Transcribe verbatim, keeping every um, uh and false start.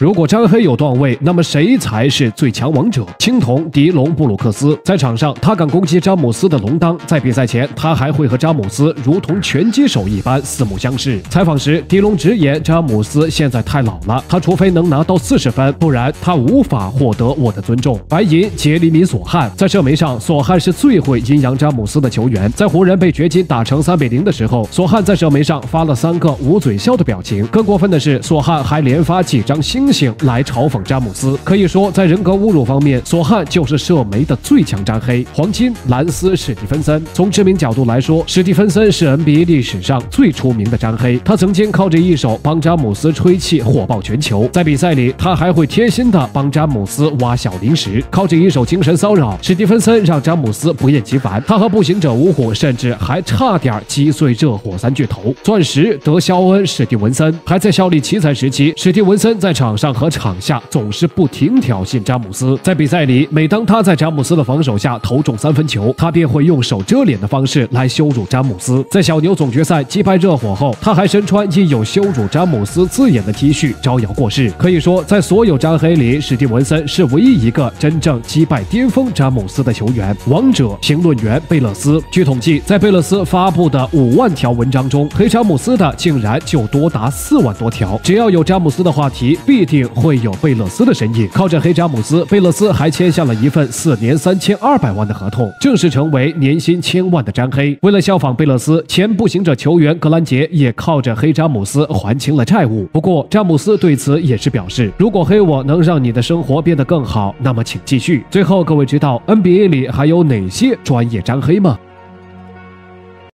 如果詹黑有段位，那么谁才是最强王者？青铜迪隆布鲁克斯在场上，他敢攻击詹姆斯的龙裆，在比赛前，他还会和詹姆斯如同拳击手一般四目相视。采访时，迪隆直言詹姆斯现在太老了，他除非能拿到四十分，不然他无法获得我的尊重。白银杰里米索汉在射门上，索汉是最会阴阳詹姆斯的球员。在湖人被掘金打成三比零的时候，索汉在射门上发了三个捂嘴笑的表情。更过分的是，索汉还连发几张星星来嘲讽詹姆斯。可以说，在人格侮辱方面，索汉就是射门的最强詹黑。黄金兰斯史蒂芬森，从知名角度来说，史蒂芬森是 N B A 历史上最出名的詹黑。他曾经靠着一手帮詹姆斯吹气火爆全球，在比赛里他还会贴心的帮詹姆斯挖小零食。靠着一手精神骚扰，史蒂芬森让詹姆斯不厌其烦。他和步行者五虎甚至还差点击碎热火三巨头。钻石德肖恩史蒂文森还在效力奇才时期，史蒂文森在场上和场下总是不停挑衅詹姆斯。在比赛里，每当他在詹姆斯的防守下投中三分球，他便会用手遮脸的方式来羞辱詹姆斯。在小牛总决赛击败热火后，他还身穿印有羞辱詹姆斯字眼的 T 恤招摇过市。可以说，在所有詹黑里，史蒂文森是唯一一个真正击败巅峰詹姆斯的球员。王者评论员贝勒斯，据统计，在贝勒斯发布的五万条文章中，黑詹姆斯的竟然就多达四万多条。只要有詹姆斯的话题，必定会有贝勒斯的身影。靠着黑詹姆斯，贝勒斯还签下了一份四年三千二百万的合同，正式成为年薪千万的詹黑。为了效仿贝勒斯，前步行者球员格兰杰也靠着黑詹姆斯还清了债务。不过，詹姆斯对此也是表示，如果黑我能让你的生活变得更好，那么请继续。最后，各位知道 N B A 里还有哪些专业詹黑吗？